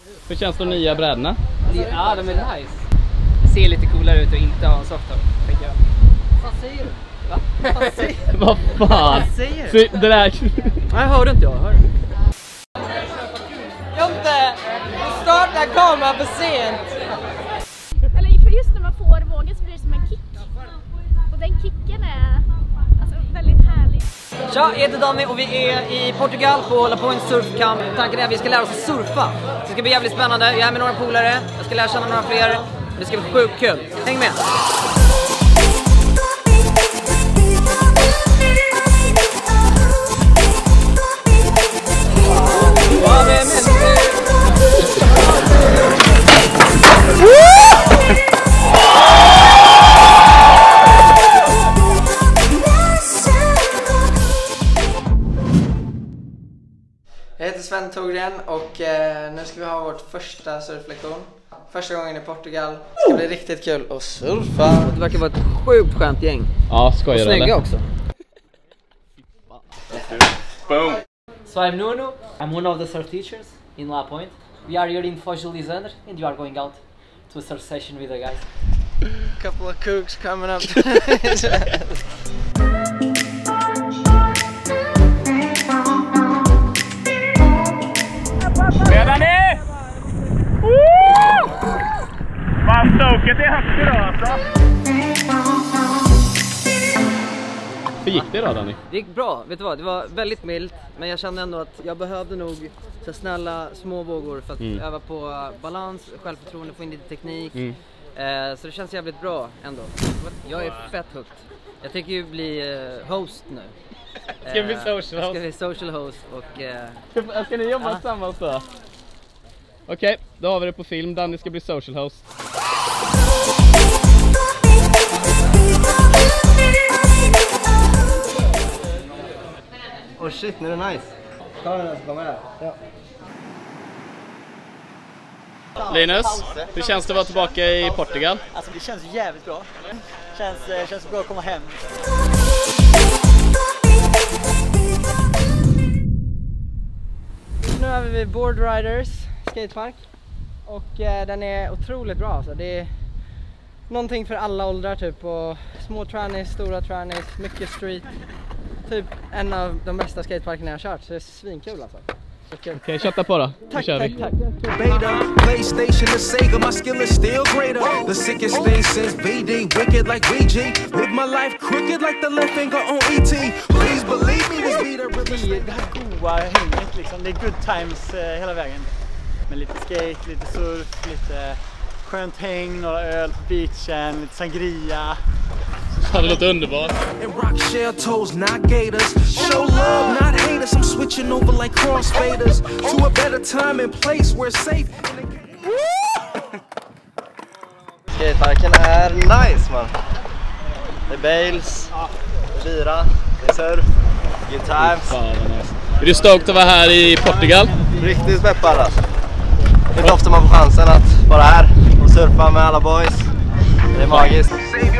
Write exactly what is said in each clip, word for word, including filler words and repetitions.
Hur känns de nya brädorna? Ja, de är nice. Ser lite coolare ut och inte ha en softtop, tänker jag. Vad säger du? Va? Vad säger du? Vad fan? Vad säger du? Så, det där... Nej, hörde inte jag. Hör. Jonte! Du startar kameran för sent! Eller för just när man får vågen så blir det som en kick. Och den kicken är alltså väldigt härlig. Tja, jag heter Danny och vi är i Portugal på La Point Surfcamp. Tanken är att vi ska lära oss att surfa. Det ska bli jävligt spännande. Jag är med några polare. Jag ska lära känna några fler. Det ska bli sjukt kul. Häng med! Jag heter Sven Torgren och eh, nu ska vi ha vårt första surflektion. Första gången i Portugal. Det ska bli riktigt kul att surfa. Det verkar vara ett sjukt skönt gäng. Ja, skojar och snygga också. Boom! So I'm Nuno, I'm one of the surf teachers in La Point. We are here in Foz do Lisandro and you are going out to a surf session with the guys. Couple of kooks coming up. Redan är! Vad stoket är högt idag alltså. Hur gick det då, Danny? Det gick bra, vet du vad? Det var väldigt milt. Men jag kände ändå att jag behövde nog så snälla små vågor för att mm. öva på balans, självförtroende, få in lite teknik. Mm. eh, Så det känns jävligt bra ändå. Jag är fett hooked. Jag tycker ju bli uh, host nu. Ska vi social host? Ska vi social host och... Uh, ska ni jobba ja. tillsammans då? Okej, okay, då har vi det på film. Danny ska bli social host. Oh shit, nu är det nice. Kameran kommer här. Ja. Linus, hur känns det att vara tillbaka i Portugal? Alltså det känns jävligt bra. Känns, känns bra att komma hem. Nu är vi vid Board Riders skatepark. Och eh, den är otroligt bra. Så det är någonting för alla åldrar typ. Och små trannies, stora trannies, mycket street. Typ en av de bästa skateparkerna jag har kört. Så det är svinkul alltså. Okej, okay, kötta på då. Tack, kör tack, vi. tack. Beta, PlayStation, the Sega, my skill is still greater. The sickest thing since V D, wicked like V G. Live my life crooked like the left finger on E T. Please believe me, this beat a Det, det här goa hänget liksom, det är good times eh, hela vägen. Med lite skate, lite surf, lite skönt häng, några öl på beachen, lite sangria. Det låter underbart. And rock share toes, not gators. Show love, not haters. I'm switching over like crossfaders to a better time and place where it's safe. Skateparken är nice man. Det är bales, lira, det är surf, good times. Är du stoked att vara här i Portugal? Riktigt peppad alltså. Det är inte ofta man får chansen att vara här och surfa med alla boys. Det är magiskt.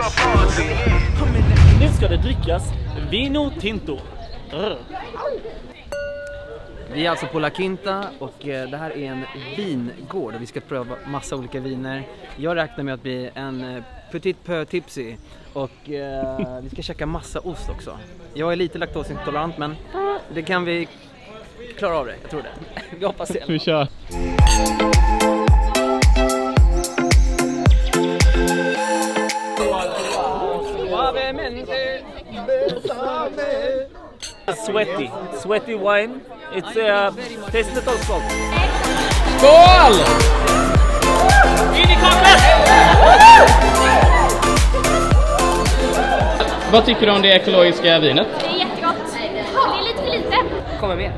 Nu ska det drickas Vino Tinto. Rr. Vi är alltså på La Quinta och eh, det här är en vingård och vi ska pröva massa olika viner. Jag räknar med att bli en eh, petit peu tipsy och eh, vi ska käka massa ost också. Jag är lite laktosintolerant men det kan vi klara av det, jag tror det. Vi hoppas det. Vi kör. Sweaty, sweaty wine. It's a uh, tasted of salt. Skål! In i kameran! Vad tycker du om det ekologiska vinet? Det är jättegott. Det är lite för lite. Kommer med.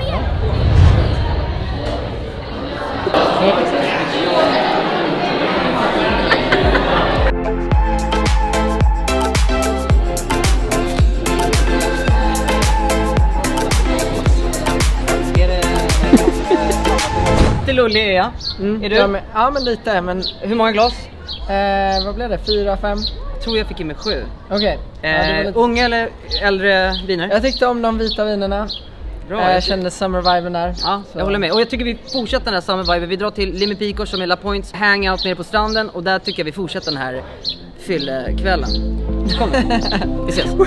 Lullig är jag. Mm. Är du? Ja men, ja men lite, men hur många glas? Eh, vad blev det? Fyra, fem? Tror jag fick in med sju. Okej. Okay. Eh, ja, lite... Unga eller äldre viner? Jag tyckte om de vita vinerna. Bra, Jag kände summer-viben där. Ja, jag håller med. Och jag tycker vi fortsätter den här summer-viben. Vi drar till Lime Pico som är La Points hangout nere på stranden. Och där tycker jag vi fortsätter den här fyllekvällen. Kom då. Vi ses.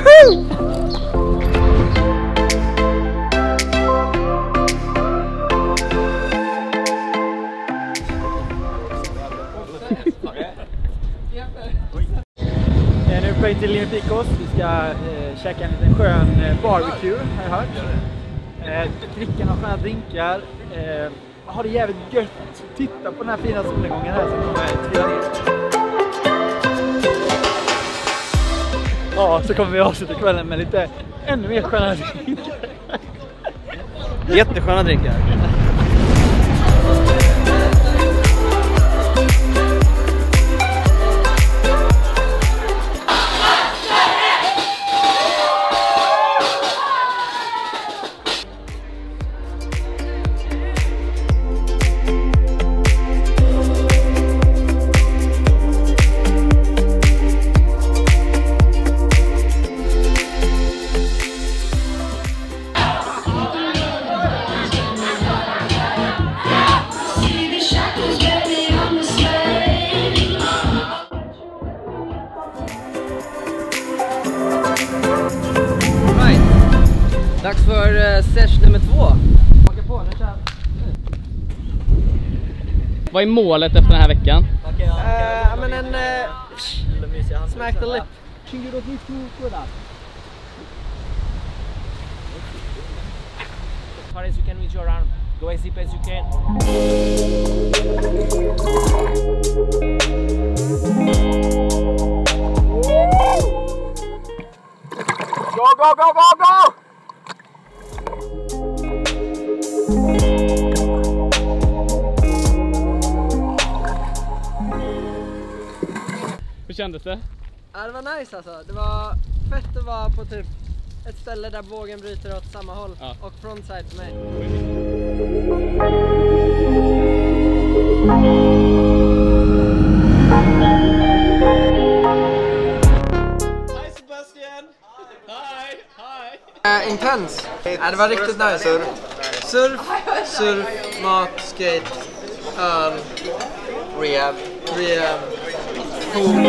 Nu är vi på väg till Lime Picos. Vi ska eh, käka en liten skön eh, barbecue, har jag hört. Eh, dricka några sköna drinkar. Eh, ha det jävligt gött. Titta på den här fina solnedgången här som kommer trilla ner. Ja, så kommer vi avsluta kvällen med lite ännu mer sköna drinkar. Jättesköna drinkar. Dags för uh, session nummer två. Åka på, nu kör. Vad är målet efter den här veckan? Uh, men en uh, smack the lip. As far as you can with your arm. Go as deep as you can. Go, go, go, go, go! Hur kändes det? Ja, det var nice alltså. Det var fett att vara på typ ett ställe där vågen bryter åt samma håll. Ja. Och frontside för mig. Hej Sebastian! Hej! Hej! Uh, intens. Ja, det var riktigt nice. Surf, surf, surf mat, skate, öl, rehab, rehab, pool.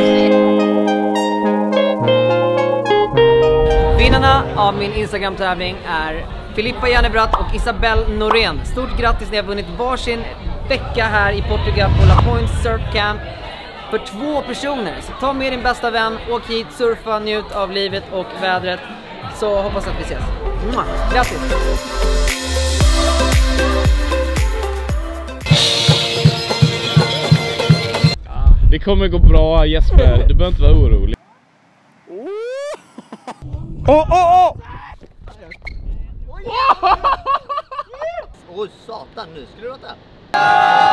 Vinnarna av min Instagram-tävling är Filippa Jannebratt och Isabelle Norén. Stort grattis, ni har vunnit varsin vecka här i Portugal på La Points Surf Camp för två personer. Så ta med din bästa vän, åk hit, surfa, njut av livet och vädret. Så hoppas att vi ses. Mwah. Grattis! Det kommer gå bra, Jesper. Du behöver inte vara orolig. Åh, åh, åh! Åh, satan, nu skulle du låta.